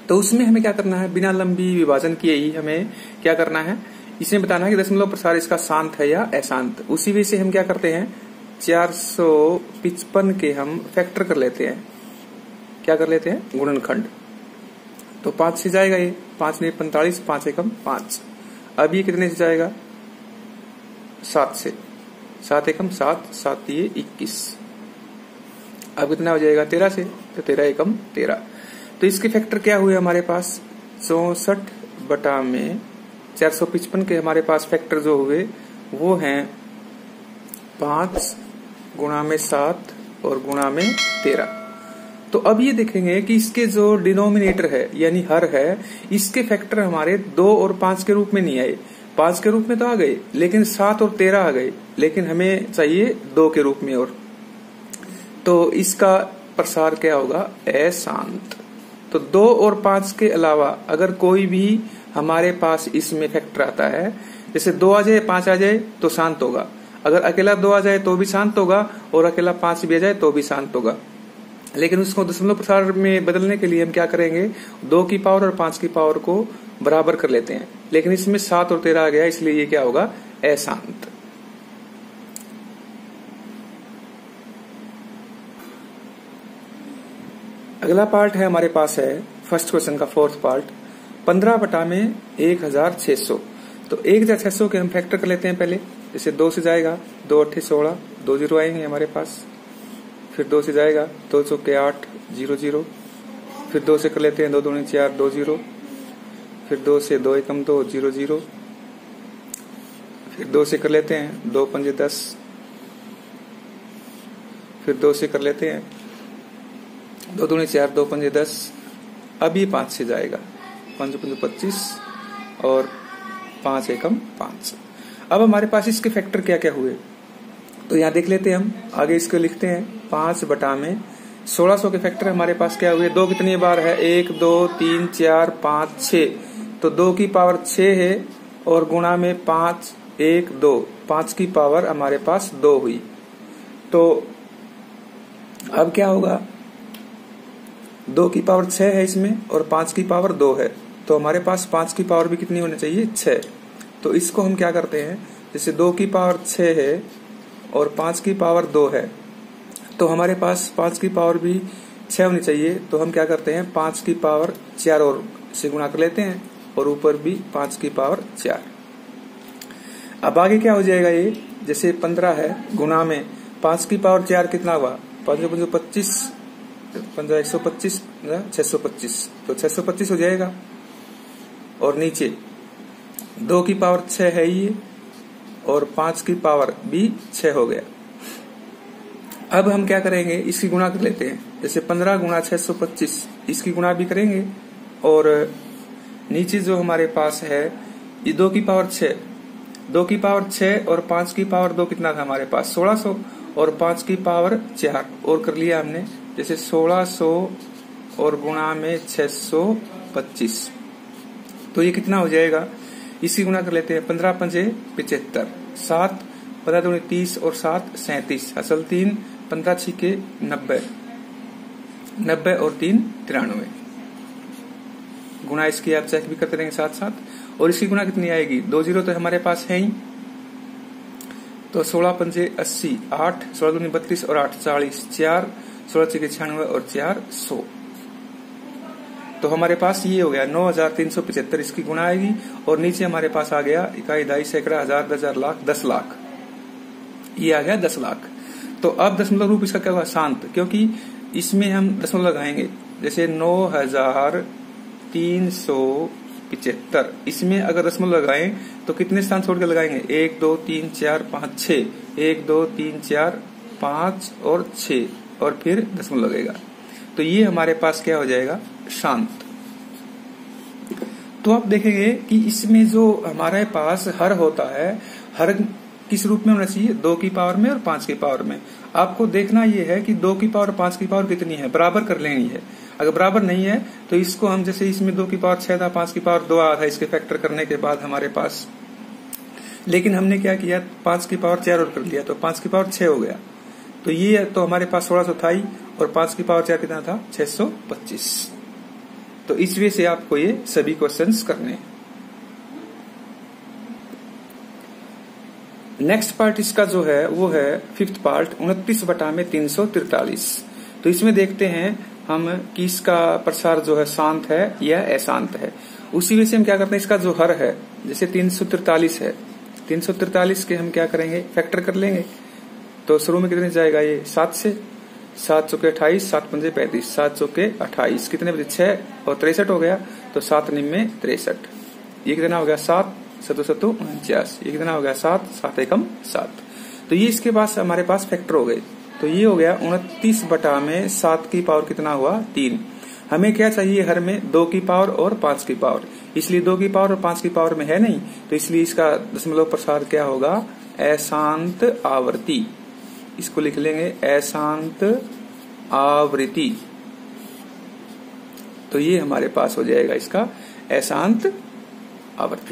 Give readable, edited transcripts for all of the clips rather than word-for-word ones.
तो उसमें हमें क्या करना है, बिना लंबी विभाजन किए ही हमें क्या करना है, इसमें बताना है कि दशमलव प्रसार इसका शांत है या अशांत। उसी वजह से हम क्या करते हैं, 455 के हम फैक्टर कर लेते हैं, क्या कर लेते हैं, गुणनखंड। तो 5 से जाएगा ये, 5 ने 45, 5 एकम 5। अब ये कितने से जाएगा, 7 से, 7 एकम 7, 7 ये 21। अब कितना हो जाएगा, 13 से, तो 13 एकम 13। तो इसके फैक्टर क्या हुए हमारे पास, 64 बटा में 455 के हमारे पास फैक्टर जो हुए वो हैं 5 गुणा में 7 और गुणा में 13। तो अब ये देखेंगे कि इसके जो डिनोमिनेटर है यानी हर है, इसके फैक्टर हमारे 2 और 5 के रूप में नहीं आए। 5 के रूप में तो आ गए, लेकिन 7 और 13 आ गए, लेकिन हमें चाहिए 2 के रूप में। और तो इसका प्रसार क्या होगा, अशांत। तो 2 और 5 के अलावा अगर कोई भी हमारे पास इसमें फैक्टर आता है, जैसे 2 आ जाए 5 आ जाए तो शांत होगा, अगर अकेला 2 आ जाए तो भी शांत होगा, और अकेला 5 भी आ जाए तो भी शांत होगा। लेकिन उसको दशमलव प्रसार में बदलने के लिए हम क्या करेंगे, 2 की पावर और 5 की पावर को बराबर कर लेते हैं। लेकिन इसमें 7 और 13 आ गया, इसलिए ये क्या होगा, अशांत। अगला पार्ट है हमारे पास है फर्स्ट क्वेश्चन का 4th पार्ट, 15 बटा में 1600। तो 1600 के हम फैक्टर कर लेते हैं पहले। जैसे 2 से जाएगा, 2 8 16, 2 जीरो आएंगे हमारे पास, फिर 2 से जाएगा, 2 चौके 8 0 0, फिर 2 से कर लेते हैं, 2 दूनी 4 2 0, फिर 2 से 2 एकम 2 0 0, फिर 2 से कर लेते हैं, 2 पंजे 10, फिर 2 से कर लेते हैं, 2 दूनी 4 2 पंजे 10। अब ये 5 से जाएगा, 5 पंजे 25 और 5 एकम 5। अब हमारे पास इसके फैक्टर क्या क्या हुए, तो यहाँ देख लेते हैं हम, आगे इसको लिखते हैं। 5 बटा में 1600 के फैक्टर हमारे पास क्या हुए, 2 कितनी बार है, 1 2 3 4 5 6, तो 2 की पावर 6 है, और गुणा में 5 1 2, 5 की पावर हमारे पास 2 हुई। तो अब क्या होगा, 2 की पावर 6 है इसमें और 5 की पावर 2 है, तो हमारे पास 5 की पावर भी कितनी होनी चाहिए, 6। तो इसको हम क्या करते हैं, जैसे 2 की पावर 6 है और 5 की पावर 2 है, तो हमारे पास 5 की पावर भी 6 होनी चाहिए। तो हम क्या करते हैं, 5 की पावर 4 और से गुणा कर लेते हैं, और ऊपर भी 5 की पावर 4। अब आगे क्या हो जाएगा, ये जैसे 15 है, गुणा में 5 की पावर 4 कितना हुआ, 5 25, 15 125 625, तो 625 हो जाएगा। और नीचे 2 की पावर 6 है ये, और 5 की पावर भी 6 हो गया। अब हम क्या करेंगे, इसकी गुणा कर लेते हैं। जैसे 15 गुणा 625, इसकी गुणा भी करेंगे। और नीचे जो हमारे पास है ये 2 की पावर 6, 2 की पावर 6 और 5 की पावर 2 कितना था हमारे पास, 1600, और 5 की पावर 4 और कर लिया हमने। जैसे 1600 और गुणा में 625, तो ये कितना हो जाएगा, इसकी गुणा कर लेते हैं। 15 पंजे 75, 7 15 दूनी 30 और 7 37, असल 3, 15 छिके 90, 90 और 3 93। गुणा इसकी आप चेक भी करते रहेंगे साथ साथ। और इसकी गुणा कितनी आएगी, 2 जीरो तो हमारे पास है ही, तो 16 पंजे 80, 8 16 दूनी 32 और 8 40, 4 16 छिके 96 और 4 100। तो हमारे पास ये हो गया 9375, इसकी गुणा आएगी। और नीचे हमारे पास आ गया इकाई, दाई, सैकड़ा, हजार, 10,000, लाख, 10 लाख, ये आ गया 10 लाख। तो अब दशमलव रूप इसका क्या होगा, शांत, क्योंकि इसमें हम दशमलव लगाएंगे। जैसे 9375, इसमें अगर दशमलव लगाएं तो कितने स्थान छोड़ के लगाएंगे, 1 2 3 4 5 6, 1 2 3 4 5 और 6, और फिर दशमलव लगेगा। तो ये हमारे पास क्या हो जाएगा, शांत। तो आप देखेंगे कि इसमें जो हमारे पास हर होता है, हर किस रूप में होना चाहिए, 2 की पावर में और 5 की पावर में। आपको देखना यह है कि 2 की पावर 5 की पावर कितनी है, बराबर कर लेनी है। अगर बराबर नहीं है तो इसको हम, जैसे इसमें 2 की पावर 6 था, 5 की पावर 2 आया था इसके फैक्टर करने के बाद हमारे पास, लेकिन हमने क्या किया, 5 की पावर 4 और कर लिया, तो 5 की पावर 6 हो गया। तो ये तो हमारे पास 1600 था ही, और 5 की पावर 4 कितना था, 625। तो इस वे से आपको ये सभी क्वेश्चंस करने हैं। नेक्स्ट पार्ट इसका जो है वो है फिफ्थ पार्ट 29/343। तो इसमें देखते हैं हम कि इसका प्रसार जो है शांत है या अशांत है। उसी वजह से हम क्या करते हैं, इसका जो हर है जैसे 343 है, 343 के हम क्या करेंगे, फैक्टर कर लेंगे। तो शुरू में कितने जाएगा ये 7 से, 7 चौके 28, 7 पंजे 35, 7 चौके 28, कितने बजे 6 और 63 हो गया। तो 7 निम्न 63, ये कितना हो गया 7 7 7 49, ये कितना हो गया 7 7 एकम 7। तो ये इसके पास हमारे पास फैक्टर हो गए। तो ये हो गया 29/7 की पावर कितना हुआ 3। हमें क्या चाहिए, हर में 2 की पावर और 5 की पावर, इसलिए 2 की पावर और 5 की पावर में है नहीं, तो इसलिए इसका दशमलव प्रसार क्या होगा, अशांत आवृत्ति। इसको लिख लेंगे अशांत आवृत्ति। तो ये हमारे पास हो जाएगा इसका अशांत आवृत्ति।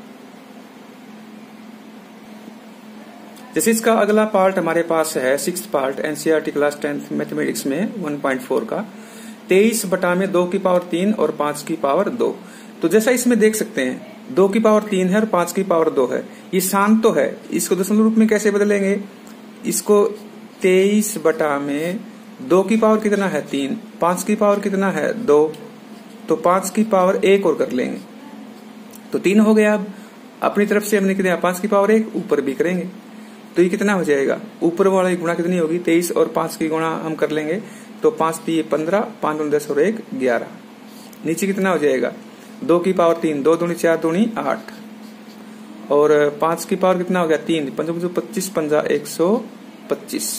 जैसे इसका अगला पार्ट हमारे पास है 6th part NCERT class 10th mathematics में 1.4 का 23/2 की पावर 3 और 5 की पावर 2। तो जैसा इसमें देख सकते हैं 2 की पावर 3 है और 5 की पावर 2 है, ये शांत तो है। इसको दशमलव रूप में कैसे बदलेंगे, इसको 23/2 की पावर कितना है 3, 5 की पावर कितना है 2, तो 5 की पावर 1 और कर लेंगे तो 3 हो गया। अब अपनी तरफ से हमने कितना 5 की पावर 1 ऊपर भी करेंगे तो ये कितना हो जाएगा, ऊपर वाला गुणा कितनी होगी 23 और 5 की गुणा हम कर लेंगे तो 5 3 15, 5 दूनी 10 और 1 11। नीचे कितना हो जाएगा 2 की पावर 3, 2 दूनी 4 दूनी 8 और 5 की पावर कितना हो गया 3, 5 25, 5 125।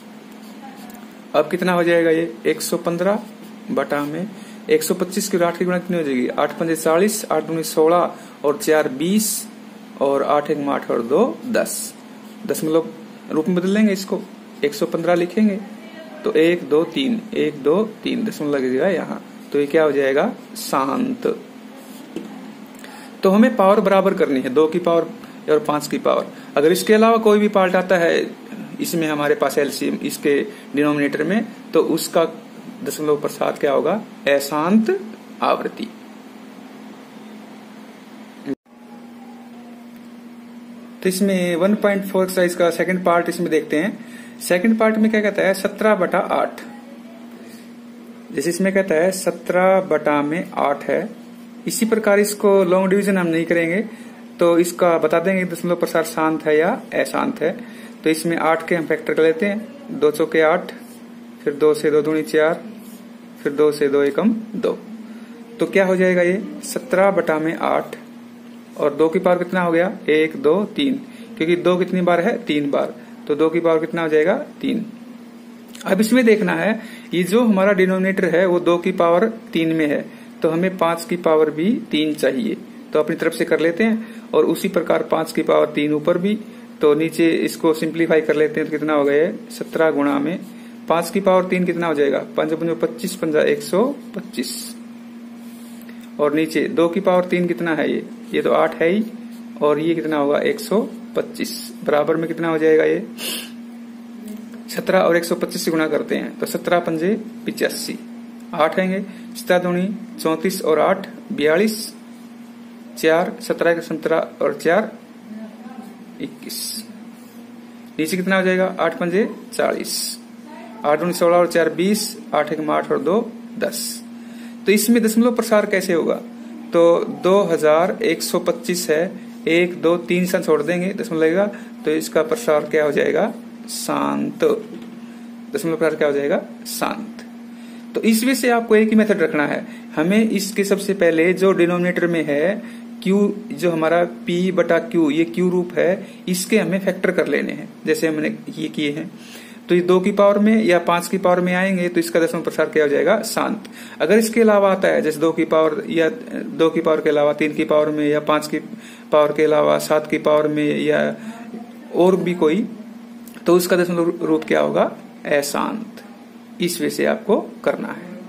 अब कितना हो जाएगा ये 115 बटा में 125 की 8 की गुणा कितनी हो जाएगी 8 5 40, 8 दूनी 16 और 4 20 और 8 1 8 और 2 10। दशमलव रूप में बदल लेंगे इसको 115 लिखेंगे तो 1 2 3 1 2 3 दशमलव लगेगा यहाँ, तो ये क्या हो जाएगा शांत। तो हमें पावर बराबर करनी है 2 की पावर और 5 की पावर। अगर इसके अलावा कोई भी पार्ट आता है इसमें हमारे पास एलसीएम इसके डिनोमिनेटर में, तो उसका दशमलव प्रसार क्या होगा अशांत आवृत्ति। तो इसमें 1.4 एक्सरसाइज का सेकंड पार्ट इसमें देखते हैं। सेकंड पार्ट में क्या कहता है 17/8। जैसे इसमें कहता है 17/8 है, इसी प्रकार इसको लॉन्ग डिवीजन हम नहीं करेंगे तो इसका बता देंगे दशमलव प्रसार शांत है या अशांत है। तो इसमें 8 के हम फैक्टर कर लेते हैं, 2 चौके 8, फिर 2 से 2 दूनी 4, फिर 2 से 2 एकम 2। तो क्या हो जाएगा ये 17/8 और 2 की पावर कितना हो गया 1 2 3, क्योंकि 2 कितनी बार है 3 बार, तो 2 की पावर कितना हो जाएगा 3। अब इसमें देखना है ये जो हमारा डिनोमिनेटर है वो 2 की पावर 3 में है, तो हमें 5 की पावर भी 3 चाहिए, तो अपनी तरफ से कर लेते हैं। और उसी प्रकार 5 की पावर 3 ऊपर भी, तो नीचे इसको सिंप्लीफाई कर लेते हैं तो कितना हो गया 17 गुणा में 5 की पावर 3 कितना हो जाएगा 5 25, 5 125 और नीचे 2 की पावर 3 कितना है ये तो 8 है ही, और ये कितना होगा 125 बराबर में कितना हो जाएगा ये 17 और 125 से गुणा करते हैं तो 17 पंजे 85, 8 आएंगे 7 दूनी 34 और 8 42, 4 17 17 और 4 21। नीचे कितना हो जाएगा 8 पंजे 40, 8 दूनी 16 और 4 20, 8 1 8 और 2 10। तो इसमें दशमलव प्रसार कैसे होगा, तो 2125 है, 1 2 3 सन छोड़ देंगे दशमलव लगेगा, तो इसका प्रसार क्या हो जाएगा शांत। दशमलव प्रसार क्या हो जाएगा शांत। तो इस वजह से आपको एक ही मेथड रखना है, हमें इसके सबसे पहले जो डिनोमिनेटर में है Q, जो हमारा P/Q ये Q रूप है, इसके हमें फैक्टर कर लेने हैं जैसे हमने ये किए हैं। तो ये 2 की पावर में या 5 की पावर में आएंगे तो इसका दशमलव प्रसार क्या हो जाएगा शांत। अगर इसके अलावा आता है जैसे 2 की पावर या 2 की पावर के अलावा 3 की पावर में या 5 की पावर के अलावा 7 की पावर में या और भी कोई, तो उसका दशमलव रूप क्या होगा अशांत। इस वजह से आपको करना है।